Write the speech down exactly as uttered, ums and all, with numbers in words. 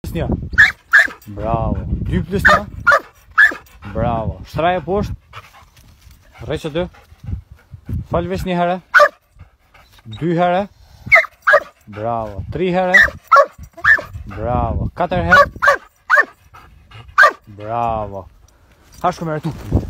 Snja. Bravo. Dy plus një. Bravo. Shtraje poshtë. Rreqë dy. Fal veç një herë. Dy herë. Bravo. Tri herë. Bravo. Katër herë. Bravo. Hashko me retu.